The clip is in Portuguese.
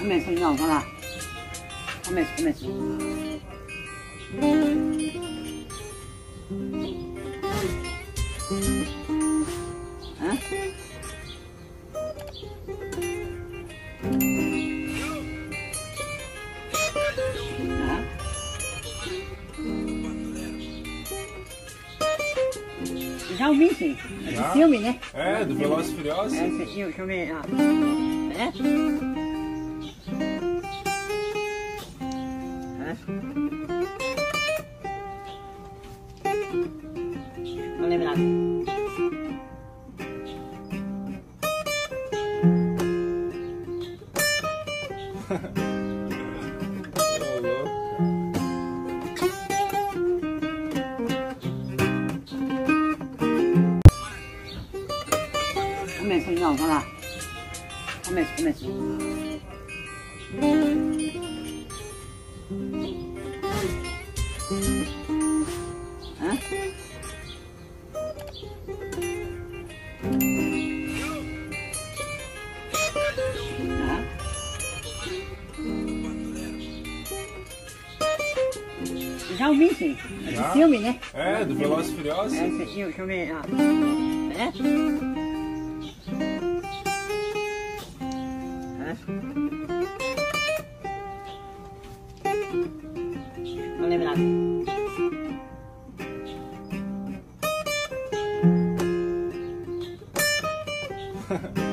Começo, não, vai lá. Começo. Hã? Já ouvi, sim. É de filme, né? É, do Velozes e Furiosos. É, esse filme, deixa eu ver. Ah. É? Não lembro nada. Começo, não, vai lá. Começo. Hã? Já ouvi, sim. É de filme, né? É, do Velozes e Furiosos. É, esse filme, deixa eu ver. Ah. É? Não lembro nada. Ha ha.